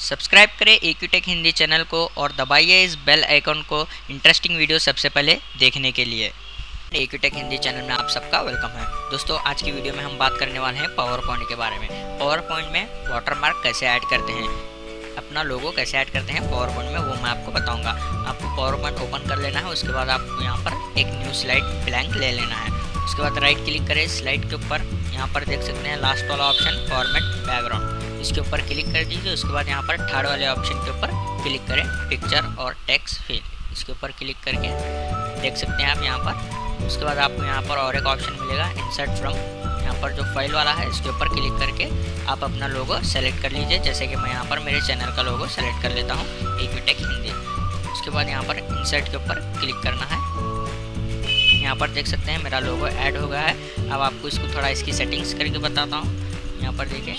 Subscribe करें एक्यूटेक Hindi channel को और दबाइए इस बेल आइकन को इंटरेस्टिंग वीडियो सबसे पहले देखने के लिए। एक्यूटेक हिंदी चैनल में आप सबका वेलकम है। दोस्तों, आज की वीडियो में हम बात करने वाले हैं पावर पॉइंट के बारे में। पावर पॉइंट में वाटरमार्क कैसे ऐड करते हैं, अपना लोगो कैसे ऐड करते हैं पावर पॉइंट में, वो मैं आपको बताऊंगा। आपको पावर पॉइंट ओपन कर लेना है। उसके बाद आपको यहाँ पर एक न्यू स्लाइड ब्लैंक ले लेना है। उसके बाद राइट क्लिक करें स्लाइड के ऊपर। यहाँ पर देख सकते हैं लास्ट वाला ऑप्शन फॉर्मेट बैकग्राउंड, इसके ऊपर क्लिक कर दीजिए। उसके बाद यहाँ पर थर्ड वाले ऑप्शन के ऊपर क्लिक करें पिक्चर और टेक्स्ट फिल, इसके ऊपर क्लिक करके देख सकते हैं आप यहाँ पर। उसके बाद आपको यहाँ पर और एक ऑप्शन मिलेगा इंसर्ट फ्रॉम, यहाँ पर जो फाइल वाला है इसके ऊपर क्लिक करके आप अपना लोगो सेलेक्ट कर लीजिए। जैसे कि मैं यहाँ पर मेरे चैनल का लोगो सेलेक्ट कर लेता हूँ एक्यूटेक हिंदी। उसके बाद यहाँ पर इंसर्ट के ऊपर क्लिक करना है। यहाँ पर देख सकते हैं मेरा लोगो ऐड हो गया है। अब आपको इसको थोड़ा इसकी सेटिंग्स करके बताता हूँ। यहाँ पर देखिए,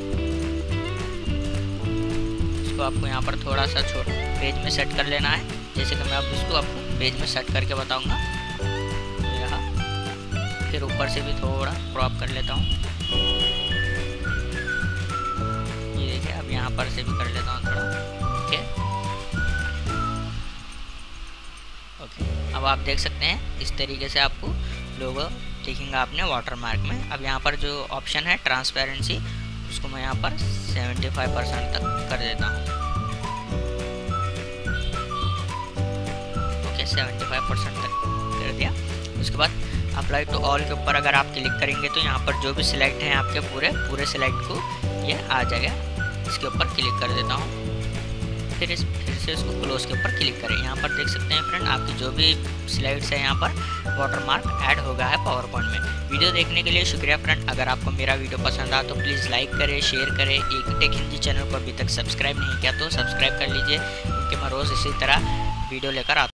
इसको आपको यहाँ पर थोड़ा सा पेज में सेट कर लेना है। जैसे कि मैं अब इसको आपको पेज में सेट करके बताऊँगा। फिर ऊपर से भी थोड़ा क्रॉप कर लेता हूँ। ये देखिए, अब यहाँ पर से भी कर लेता हूँ थोड़ा। ओके, अब आप देख सकते हैं इस तरीके से आपको लोगो दिखेगा आपने वाटरमार्क में। अब यहाँ पर जो ऑप्शन है ट्रांसपेरेंसी, उसको मैं यहाँ पर 75% तक कर देता हूँ। ओके, 75% तक कर दिया। उसके बाद अप्लाई टू ऑल के ऊपर अगर आप क्लिक करेंगे तो यहाँ पर जो भी सिलेक्ट हैं आपके पूरे सिलेक्ट को ये आ जाएगा। इसके ऊपर क्लिक कर देता हूँ। फिर से इसको क्लोज के ऊपर क्लिक करें। यहाँ पर देख सकते हैं फ्रेंड, आपकी जो भी स्लाइड्स है यहाँ पर वाटरमार्क ऐड हो गया है पावर पॉइंट में। वीडियो देखने के लिए शुक्रिया फ्रेंड। अगर आपको मेरा वीडियो पसंद आया तो प्लीज़ लाइक करें, शेयर करें। एक्यूटेक हिंदी चैनल को अभी तक सब्सक्राइब नहीं किया तो सब्सक्राइब कर लीजिए, क्योंकि मैं रोज़ इसी तरह वीडियो लेकर आता हूँ।